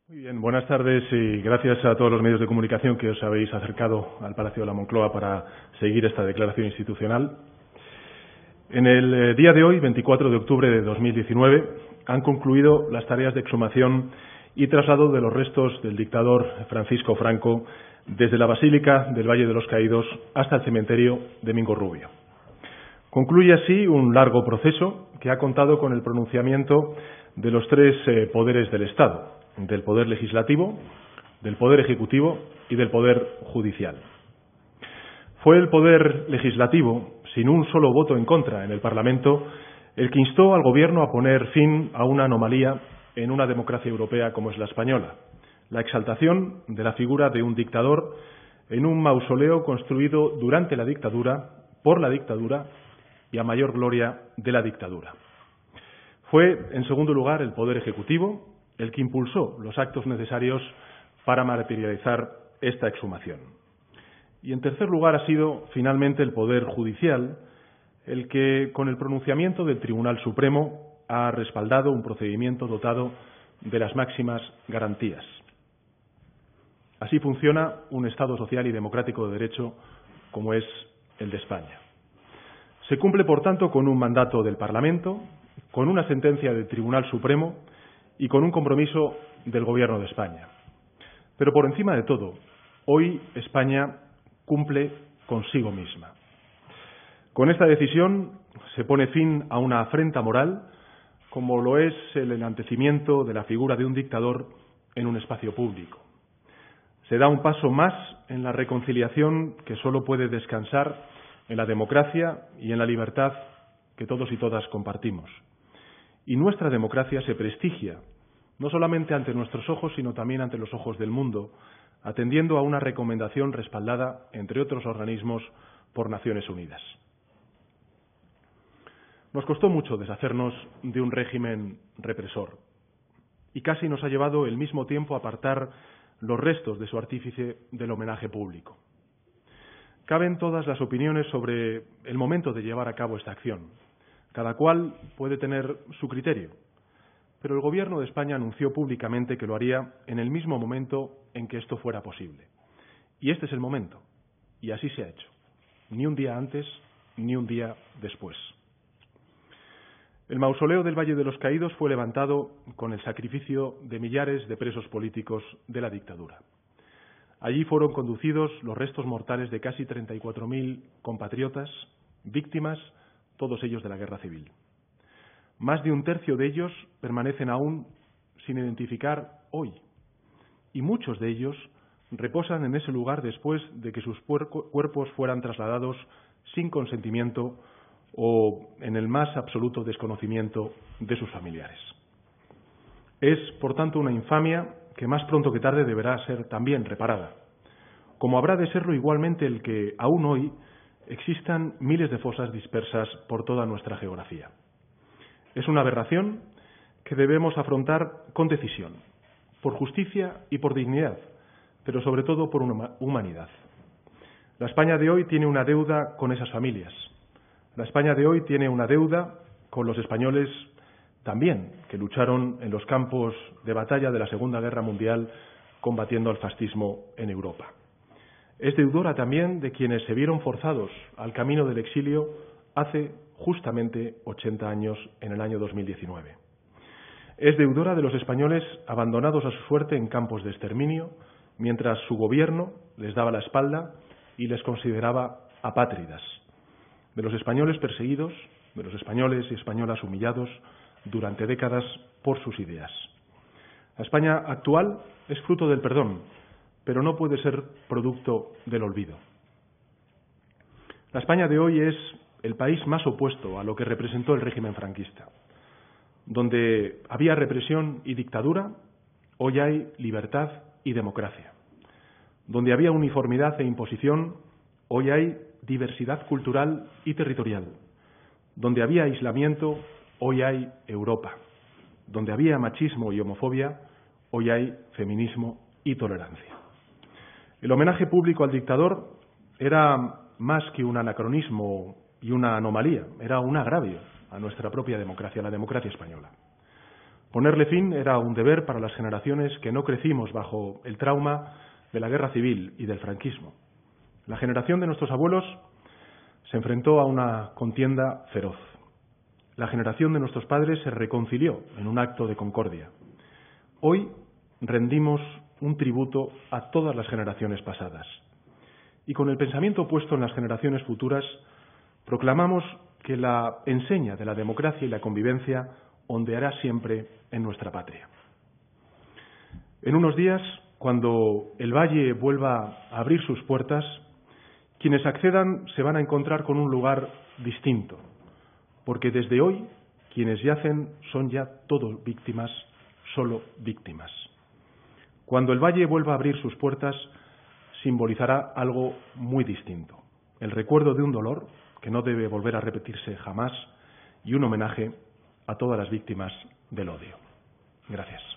Muy bien, buenas tardes y gracias a todos los medios de comunicación que os habéis acercado al Palacio de la Moncloa para seguir esta declaración institucional. En el día de hoy, 24 de octubre de 2019, han concluido las tareas de exhumación y traslado de los restos del dictador Francisco Franco desde la Basílica del Valle de los Caídos hasta el cementerio de Mingo Rubio. Concluye así un largo proceso que ha contado con el pronunciamiento de los tres poderes del Estado, del Poder Legislativo, del Poder Ejecutivo y del Poder Judicial. Fue el Poder Legislativo, sin un solo voto en contra en el Parlamento, el que instó al Gobierno a poner fin a una anomalía en una democracia europea como es la española, la exaltación de la figura de un dictador en un mausoleo construido durante la dictadura, por la dictadura y a mayor gloria de la dictadura. Fue, en segundo lugar, el Poder Ejecutivo el que impulsó los actos necesarios para materializar esta exhumación. Y, en tercer lugar, ha sido, finalmente, el Poder Judicial el que, con el pronunciamiento del Tribunal Supremo, ha respaldado un procedimiento dotado de las máximas garantías. Así funciona un Estado social y democrático de derecho como es el de España. Se cumple, por tanto, con un mandato del Parlamento, con una sentencia del Tribunal Supremo y con un compromiso del Gobierno de España. Pero por encima de todo, hoy España cumple consigo misma. Con esta decisión se pone fin a una afrenta moral, como lo es el enaltecimiento de la figura de un dictador en un espacio público. Se da un paso más en la reconciliación que solo puede descansar en la democracia y en la libertad que todos y todas compartimos. Y nuestra democracia se prestigia, no solamente ante nuestros ojos, sino también ante los ojos del mundo, atendiendo a una recomendación respaldada, entre otros organismos, por Naciones Unidas. Nos costó mucho deshacernos de un régimen represor y casi nos ha llevado el mismo tiempo apartar los restos de su artífice del homenaje público. Caben todas las opiniones sobre el momento de llevar a cabo esta acción. Cada cual puede tener su criterio, pero el Gobierno de España anunció públicamente que lo haría en el mismo momento en que esto fuera posible. Y este es el momento, y así se ha hecho. Ni un día antes, ni un día después. El mausoleo del Valle de los Caídos fue levantado con el sacrificio de millares de presos políticos de la dictadura. Allí fueron conducidos los restos mortales de casi 34.000 compatriotas, víctimas, todos ellos de la Guerra Civil. Más de un tercio de ellos permanecen aún sin identificar hoy, y muchos de ellos reposan en ese lugar después de que sus cuerpos fueran trasladados sin consentimiento o en el más absoluto desconocimiento de sus familiares. Es, por tanto, una infamia que más pronto que tarde deberá ser también reparada, como habrá de serlo igualmente el que, aún hoy, existan miles de fosas dispersas por toda nuestra geografía. Es una aberración que debemos afrontar con decisión, por justicia y por dignidad, pero sobre todo por humanidad. La España de hoy tiene una deuda con esas familias. La España de hoy tiene una deuda con los españoles también, que lucharon en los campos de batalla de la Segunda Guerra Mundial combatiendo al fascismo en Europa. Es deudora también de quienes se vieron forzados al camino del exilio hace justamente 80 años, en el año 2019. Es deudora de los españoles abandonados a su suerte en campos de exterminio, mientras su gobierno les daba la espalda y les consideraba apátridas. De los españoles perseguidos, de los españoles y españolas humillados durante décadas por sus ideas. La España actual es fruto del perdón, pero no puede ser producto del olvido. La España de hoy es el país más opuesto a lo que representó el régimen franquista. Donde había represión y dictadura, hoy hay libertad y democracia. Donde había uniformidad e imposición, hoy hay diversidad cultural y territorial. Donde había aislamiento, hoy hay Europa. Donde había machismo y homofobia, hoy hay feminismo y tolerancia. El homenaje público al dictador era más que un anacronismo y una anomalía, era un agravio a nuestra propia democracia, a la democracia española. Ponerle fin era un deber para las generaciones que no crecimos bajo el trauma de la guerra civil y del franquismo. La generación de nuestros abuelos se enfrentó a una contienda feroz. La generación de nuestros padres se reconcilió en un acto de concordia. Hoy rendimos un tributo a todas las generaciones pasadas. Y con el pensamiento puesto en las generaciones futuras, proclamamos que la enseña de la democracia y la convivencia ondeará siempre en nuestra patria. En unos días, cuando el Valle vuelva a abrir sus puertas, quienes accedan se van a encontrar con un lugar distinto, porque desde hoy quienes yacen son ya todos víctimas, solo víctimas. Cuando el Valle vuelva a abrir sus puertas, simbolizará algo muy distinto, el recuerdo de un dolor que no debe volver a repetirse jamás y un homenaje a todas las víctimas del odio. Gracias.